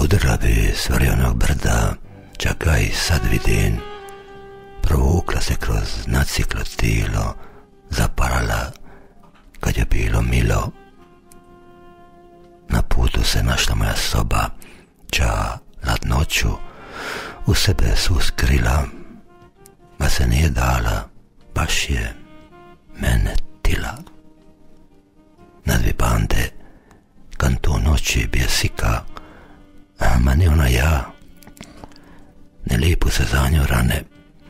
Udrla bi s vrjonog brda, čak ga i sad vidim. Provukla se kroz naciklo tilo, zaparala kad je bilo milo. Na putu se našla moja soba, ča ladnoću u sebe suskrila, ma se nije dala, baš je mene tila. Na dvi bande, kantu noći bjesika, ma ni ona ja, ne lipu se za nju rane.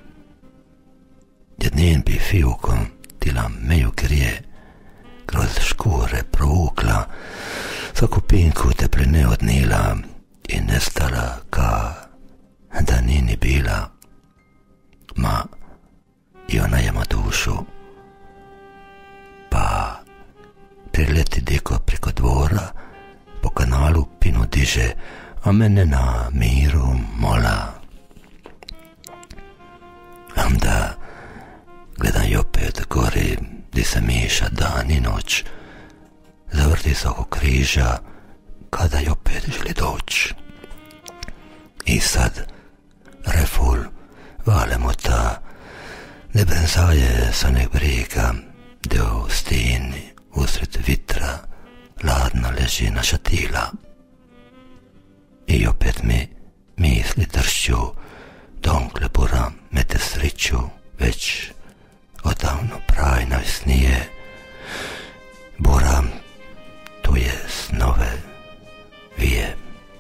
Jednim bi fijukom tila meju krije, kroz škure provukla, svaku pinku tepline odnila i nestala ka da nini bila. Ma i ona ima dušu, pa prileti diko preko dvora, po kanalu pinu diže, a mene na miru mola. Onda gledam i opet gori, di se miša dan i noć, zavrti se oko križa, kada i opet želi doć. I sad reful valemo ta, ne benzaje sa nek briga, deo u stini, usred vitra, ladna leži naša tila. I opet mi misli dršću, donkle bura mete sriću, već odavno prajna snije. Bura tu je snove vije.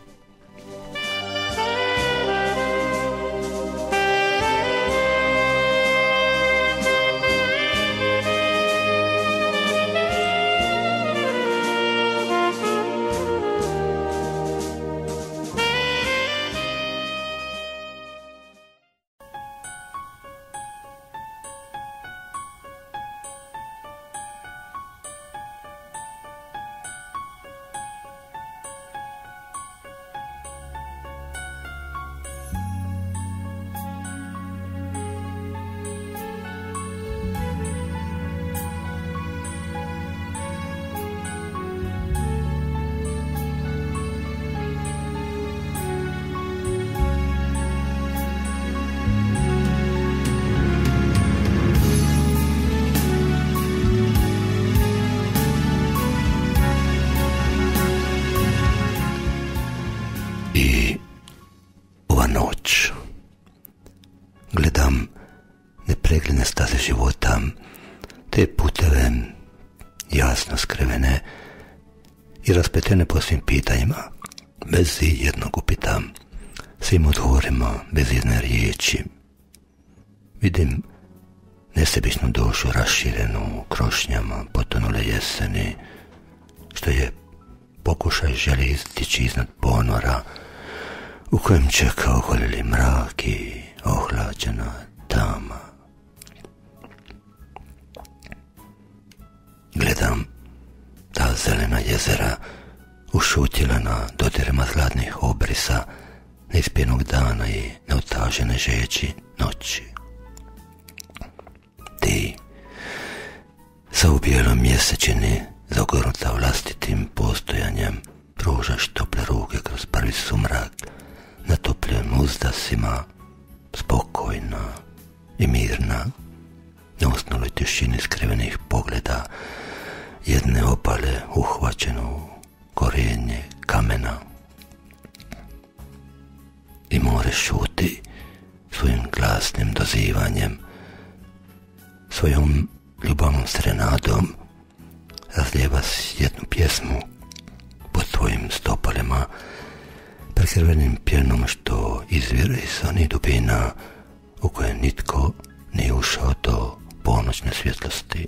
I ova noć gledam nepregledne staze života, te puteve jasno skrivene i raspetene po svim pitanjima, bez jednog upita, svim odgovorima, bez jedne riječi. Vidim nesebičnu dušu raširenu u krošnjama potonule jeseni, što je pokušaj želi izdići iznad ponora, u kojem čeka ogoljeli mrak i ohlađena tama. Gledam ta zelena jezera ušutjela na dodirima zlatnih obrisa neispijenog dana i neutažene žeći noći. Ti sa u bijelom mjesečini zagornuta vlastitim postojanjem pružaš tople ruke kroz prvi sumrak, natopljen uzdasima, spokojna i mirna, na usnuloj tišini skrivenih pogleda jedne obale uhvaćenu u korijenje kamena. I more šuti svojim glasnim dozivanjem, svojom ljubavnom serenadom razlijeva jednu pjesmu pod tvojim stopalima, prekrvenim pjenom što izvire iz onih dubina u koje nitko nije ušao do ponoćne svjetlosti.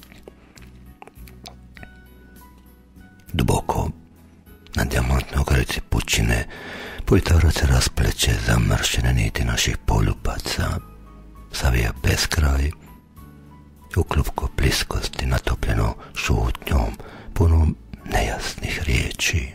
Duboko na dijamantnoj ogrlici pučine povitavrat se raspleće zamršene niti naših poljubaca, savija beskraj, u klupko bliskosti natopljeno šutnjom, punom nejasnih riječi.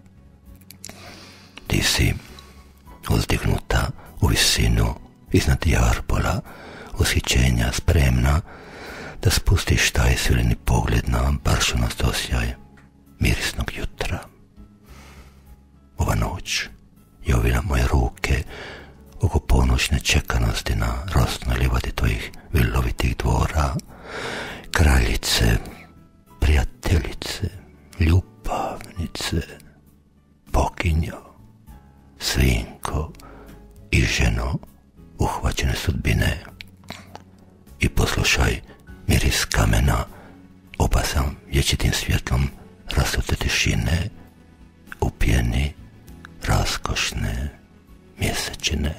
Ti si uzdignuta u visinu iznad jarbola, ushićenja spremna da spustiš taj svileni pogled na baršunost osjaj mirisnog jutra. Ova noć Jovina moje ruke oko ponoćne čekanosti na rosnoj livadi tvojih vilovitih dvora, kraljice, prijateljice, ljubavnice, boginjo, svinko i ženo uhvaćene sudbine. I poslušaj miris kamena, opasan vječitim svjetlom rasute tišine, u pjeni raskošne mjesečine.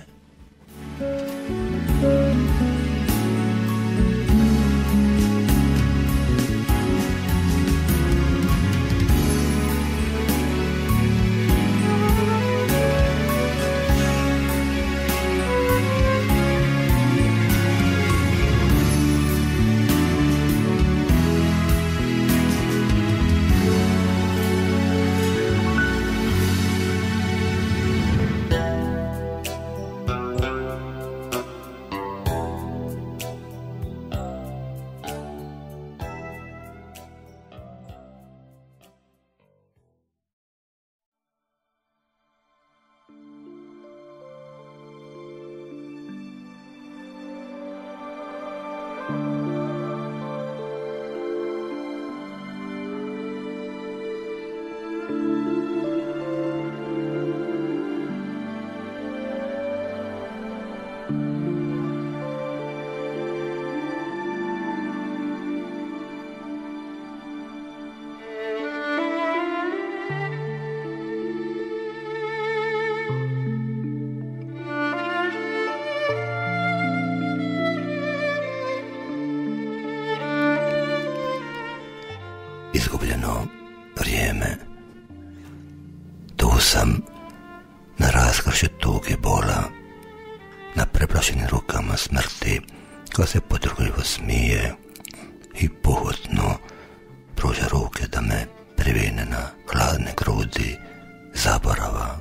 Izgubljeno vrijeme. Tu sam na raskršću tuge bola, na preplašenim rukama smrti, koja se potrgljivo smije i puhotno pruža ruke da me privine na hladne grudi zaborava.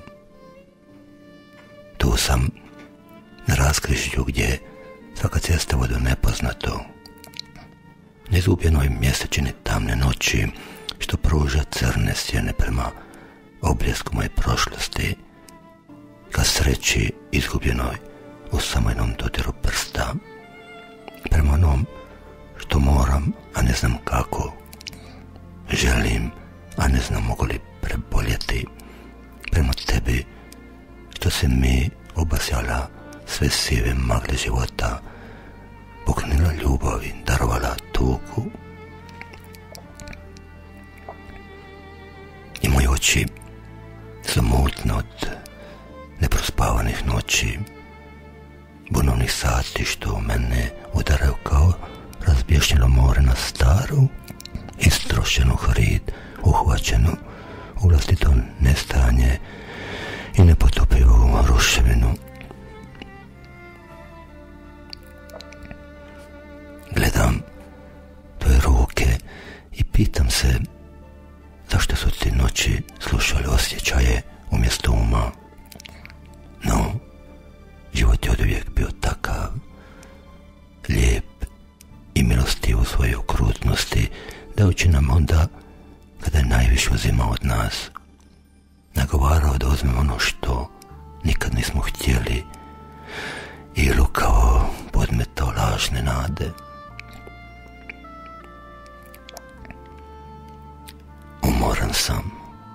Tu sam na raskrižju gdje svaka cesta vodi u nepoznato, na izgubljenoj mjesečini tamne noći što pruža crne sjene prema obljesku moje prošlosti, ka sreći izgubljenoj u samo jednom dodiru prsta, prema onom što moram, a ne znam kako, želim, a ne znam mogu li preboljeti, prema tebi što se mi obasjala sve sive magle života, poklonila ljubavi, darovala tugu. I moje oči su mutne od neprospavanih noći, bunovnih sati što mene udaraju kao razbješnjeno more na staru, istrošenu hrid, uhvaćenu u vlastito nestajanje i nepotopivu ruševinu. Gledam tvoje ruke i pitam se zašto su ti noći slušali osjećaje umjesto uma. No, život je oduvijek bio takav, lijep i milostiv u svojoj okrutnosti, dajući nam onda, kada je najviše uzimao od nas, nagovarao da uzmemo ono što nikad nismo htjeli i lukavo podmetao lažne nade. Umoran sam,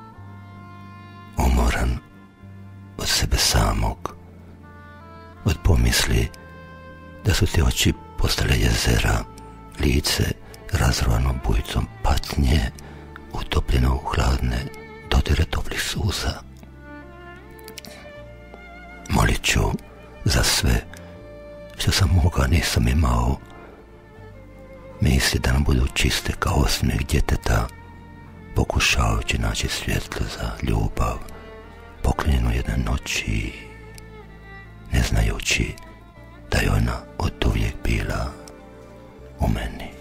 umoran od sebe samog, od pomisli da su ti oči postale jezera, lice razrovano bujicom patnje, utopljeno u hladne dodire toplih suza. Molit ću za sve što sam mogao, nisam imao, misli da nam budu čiste kao osmijeh djeteta, pokušavajući naći svjetlo za ljubav, poklonjenu jedne noći, ne znajući da je ona oduvijek bila u meni.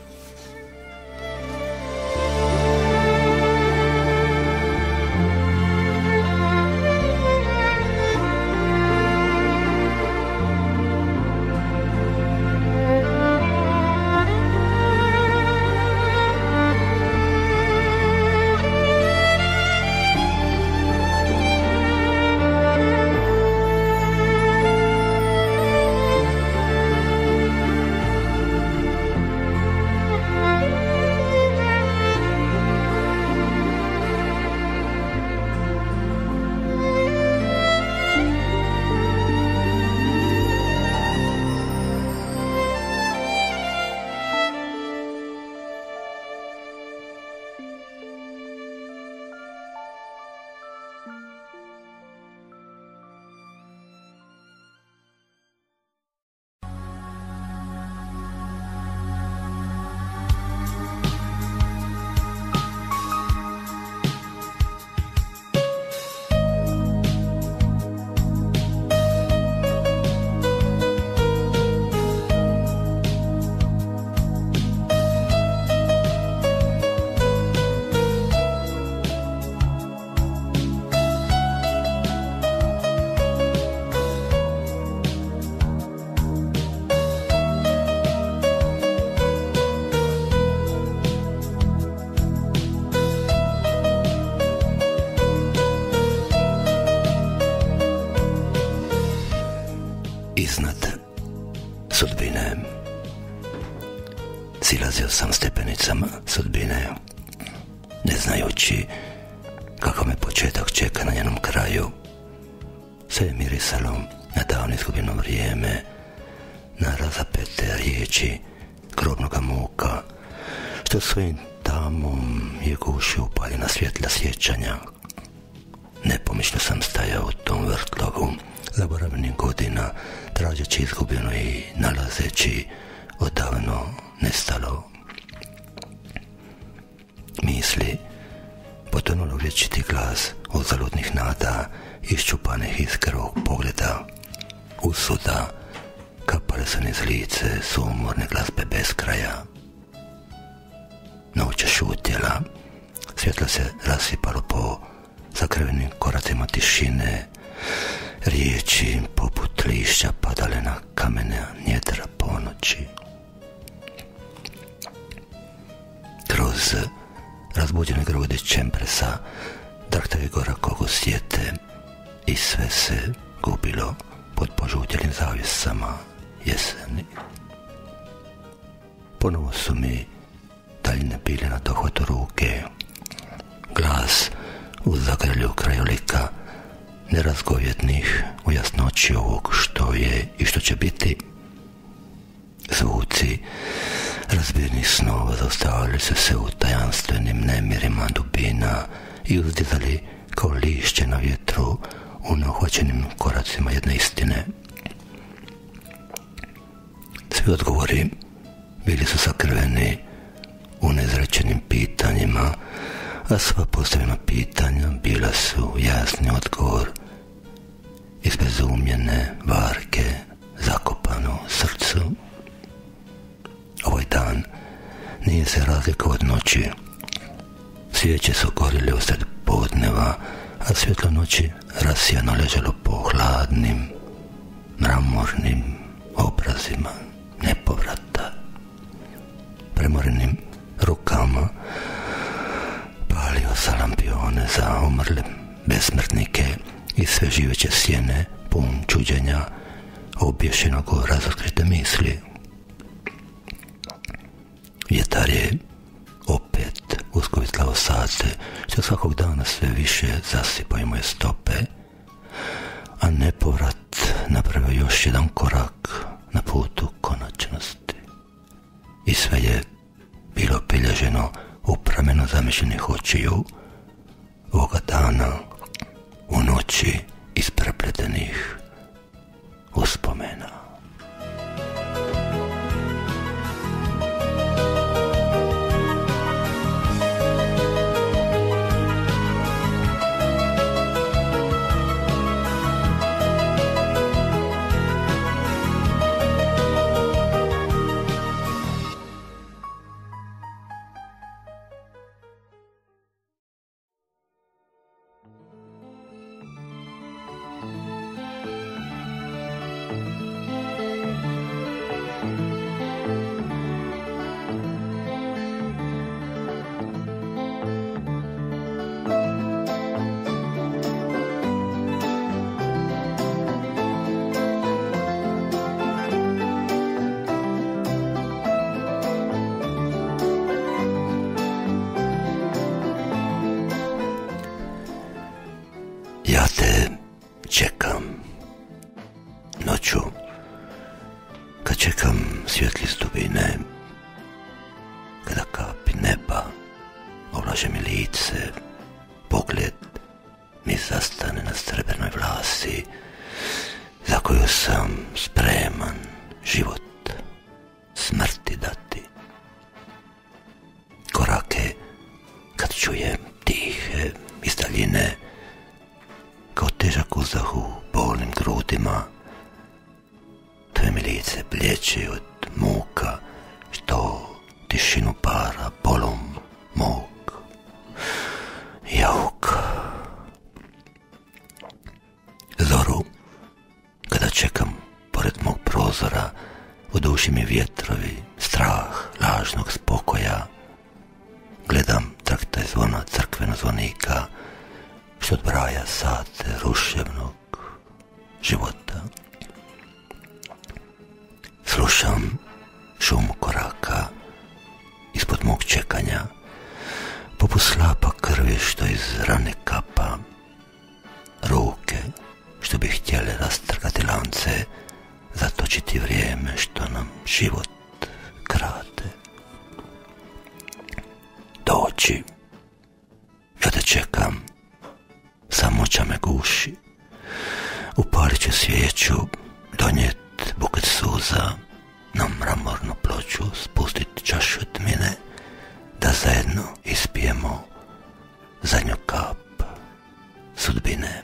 dubine, ne znajući kakav me početak čeka na njenom kraju. Sve je mirisalo na davno izgubljeno vrijeme, na razapete riječi grobnoga muka, što svojim tamom je gušio upaljena svjetla sjećanja. Nepomišljeno sam stajao u tom vrtlogu zaboravljenih godina, tražeći izgubljeno i nalazeći odavno nestalo. Misli, potonulo vječiti glas uzaludnih nada, iščupanih iz krvog pogleda, usuda, kapale su niz lice sumorne glazbe bez kraja. Noć je šutjela, svjetlo se rasipalo po zakrvenim koracima tišine, riječi poput lišća padale na kamene njedra ponoći. Kroz razbuđene grudi čempresa drhtao je gora kogo sjete i sve se gubilo pod požutjelim zavjesama jeseni. Ponovo su mi daljine bile na dohvatu ruke. Glas u zagrlju krajolika nerazgovjetnih u jasnoći ovog što je i što će biti. Zvuci razbirnih snova zaustavljali su se u tajanstvenim nemirima dubina i uzdizali kao lišće na vjetru u neohvaćenim koracima jedne istine. Svi odgovori bili su sakriveni u neizrečenim pitanjima, a sva postavljena pitanja bila su jasni odgovor iz bezumljene varke zakopano u srcu. Ovaj dan nije se razlikovao od noći. Svijeće su gorili usred podneva, a svjetlo noći rasijano ležalo po hladnim, mramornim obrazima nepovrata. Premorenim rukama palio sa lampione za umrle besmrtnike i sve živeće sjene pun čuđenja obješenog u razotkrite misli. Vjetar je opet uskovitlao sate, što svakog dana sve više zasipaju moje stope, a nepovrat napravio još jedan korak na putu konačnosti. I sve je bilo obilježeno u prameno zamišljenih očiju ovoga dana, u noći isprepletenih uspomena. Ja te čekam noću, kad čekam svjetli s dubine, kada kapi neba ovlaže mi lice, pogled mi zastane na srebrnoj vlasi, za koju sam spreman život smrti dati. Korake kad čujem tihe iz daljine, kao težak uzdah u bolnim grudima, tvoje mi lice blječe od muka, što tišinu para bolom mog. Jauk. Zoru, kada čekam pored mog prozora, u duši mi vjetrovi, strah lažnog spokoja. Gledam traktaj zvona crkvenog zvonika, što odbraja sate ruševnog života. Slušam šum koraka ispod mog čekanja iz rane kapa, ruke što bi htjele rastrgati lance, zatočiti vrijeme što nam život krate. Doći, ja te čekam, samoća me guši, upalit ću svijeću, donijet buket suza, na mramornu ploču spustit čašu tmine, da zajedno ispijemo zadnju kap sudbine.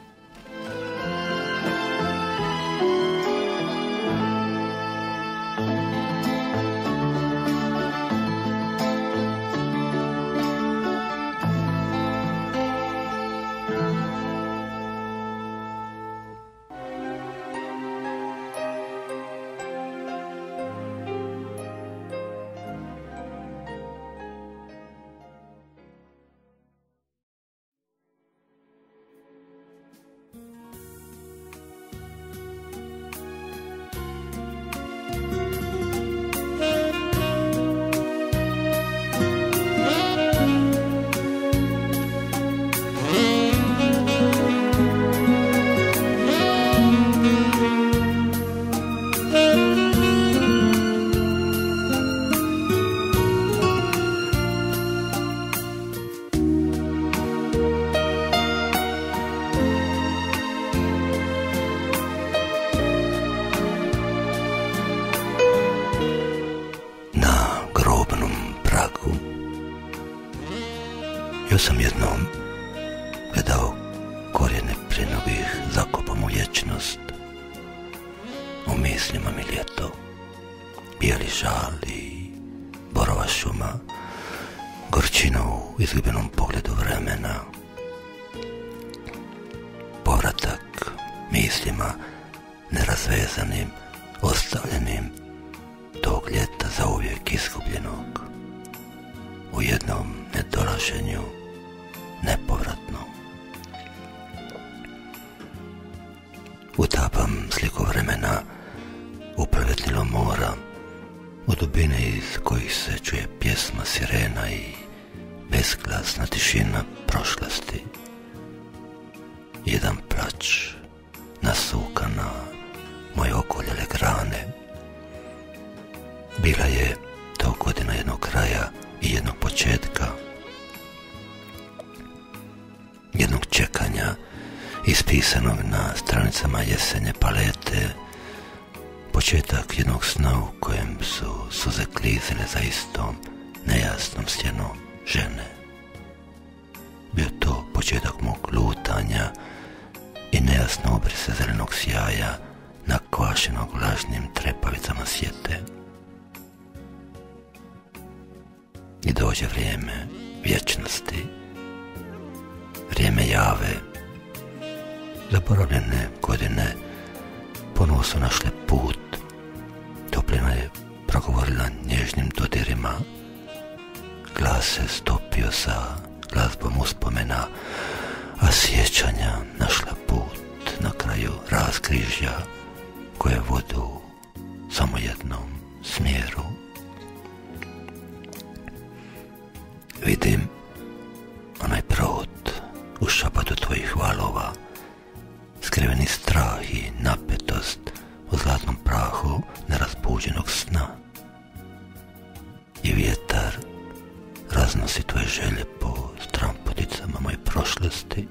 Bio sam jednom gledao korijene plinovih zakopom u vječnost. U mislima mi ljeto, bijeli žal i borova šuma, gorčina u izgubljenom pogledu vremena. Povratak mislima nerazvezanim, ostavljenim tog ljeta zauvijek izgubljenog, u jednom nedolaženju nepovratno. Utapam sliku vremena u plevetnilo mora, u dubine iz kojih se čuje pjesma sirena i bezglasna tišina prošlosti. Jedan plać nasuka na moje okoljele grane. Bila je to godina jednog kraja i jednog početka, jednog čekanja ispisanog na stranicama jesenje palete, početak jednog sna u kojem su suze klizile za istom nejasnom stjenom žene. Bio to početak mog lutanja i nejasno obrise zelenog sjaja nakvašenog vlažnim trepavicama sjete. I dođe vrijeme vječnosti, vrijeme jave. Zaboravljene godine ponovo su našle put. Toplina je progovorila nježnim dodirima. Glas se stopio sa glazbom uspomena, a sjećanja našla put na kraju raskrižja koje vodu u samo jednom smjeru. Vidim onaj brod u šapatu tvojih valova, skriveni strah i napetost u zlatnom prahu nerazbuđenog sna. I vjetar raznosi tvoje želje po stramputicama moje prošlosti.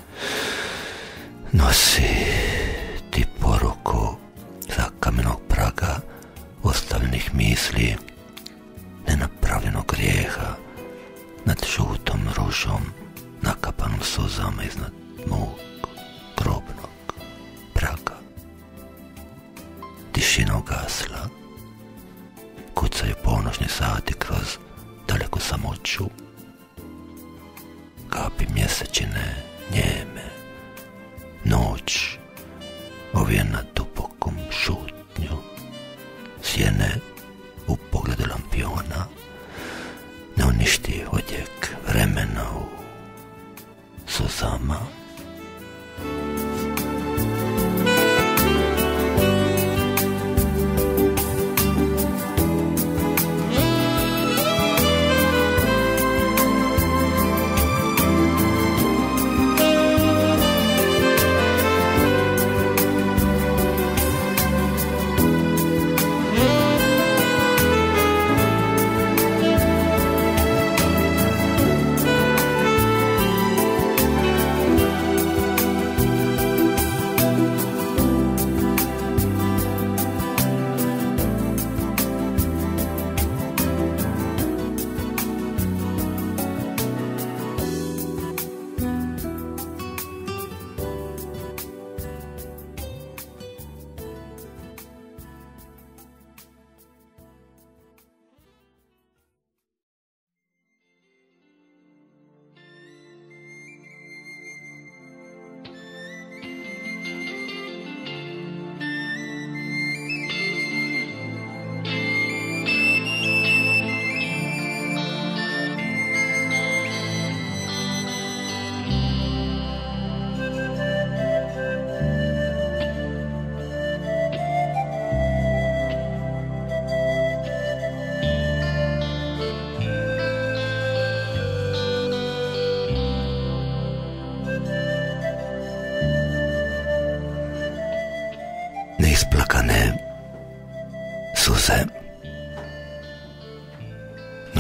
Nosi ti poruku sa kamenog praga ostavljenih misli, nenapravljenog grijeha, nad žutom ružom nakapanom suzama iznad mog grobnog praga. Tišina ugasla, kucaju ponoćni sati kroz daleku samoću. Kapi mjesečine njeme, noć ovijena dubokom šutnju, sjene u pogledu lampiona, ne uništi odjek vremena u suzama.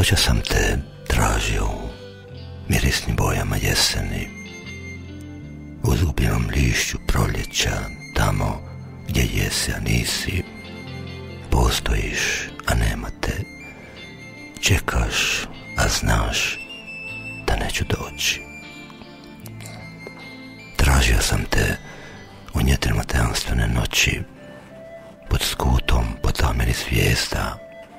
Noća sam te tražio u mirisnim bojama jeseni, u izgubljenom lišću proljeća, tamo gdje jesi, a nisi. Postojiš, a nema te. Čekaš, a znaš da neću doći. Tražio sam te u njetrima tajanstvene noći, pod skutom, pod zamjeni zvijezda.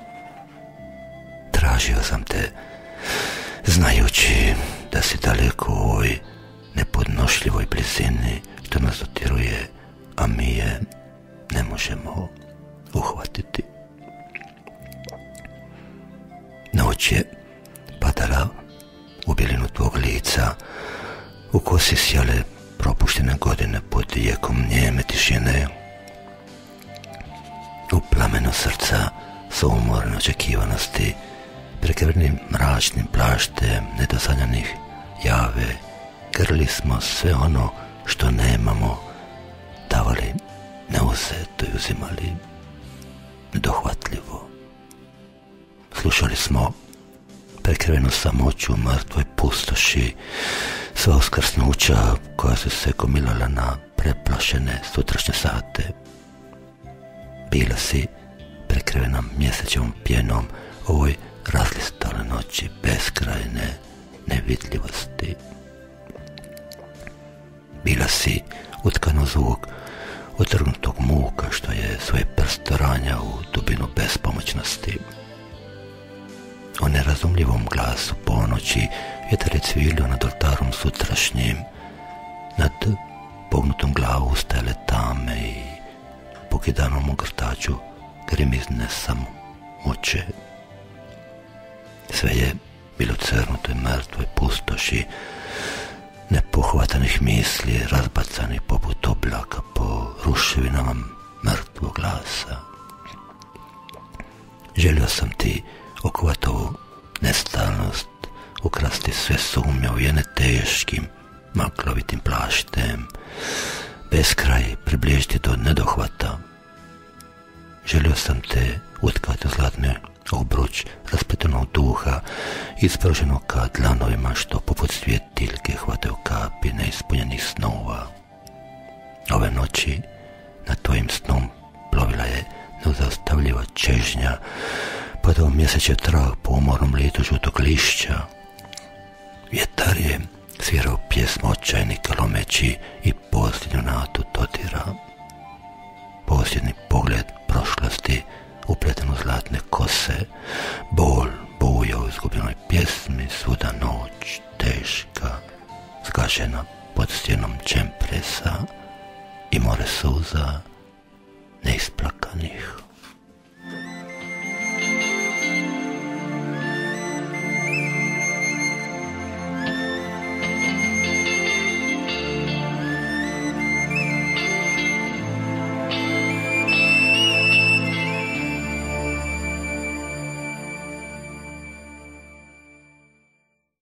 Tražio sam te, znajući da si daleko u ovoj nepodnošljivoj blizini što nas dotiruje, a mi je ne možemo uhvatiti. Noć je padala u bjelinu tvog lica, u kosi sjale propuštene godine pod jekom njeme tišine. U plamenu srca sa umorne očekivanosti, prekrvnim mračnim plaštem nedosanjanih jave, grli smo sve ono što nemamo, davali neuzeto i uzimali nedohvatljivo. Slušali smo prekrivenu samoću u mrtvoj pustoši, sva uskrsnuća koja su se gomilala na preplašene sutrašnje sate. Bila si prekrivena mjesečevom pjenom ovoj razlistale noći beskrajne nevidljivosti. Bila si utkano zvuk utrgnutog muka što je svoje prste ranja u dubinu bespomoćnosti. U nerazumljivom glasu ponoći vjetar je cvilio nad oltarom sutrašnjim, nad pognutom glavu ustajale tame i pokidanom ogrtaču grimizne samoće. Sve je bilo crnuto i mrtvoj pustoši, nepohvatanih misli, razbacanih poput oblaka po ruševinama mrtvog glasa. Želio sam ti okovat ovu nestalnost, ukrasti sve sumnje uvijene teškim, maklovitim plaštem, beskraj približiti do nedohvata. Želio sam te utkati u zlatni obruč raspletenog duha, ispraženog ka dlanovima što poput svjetiljke hvataju kapi neispunjenih snova. Ove noći nad tvojim snom plovila je nezaustavljiva čežnja, padao mjesečev trag po umornom litu žutog lišća. Vjetar je svirao pjesmu očajnika lomeći i posljednju natu dodira. Posljednji pogled prošlosti upleten u zlatne kose, bol buja u izgubljenoj pjesmi, svuda noć teška, zgažena pod stjenom čempresa i more suza neisplakanih.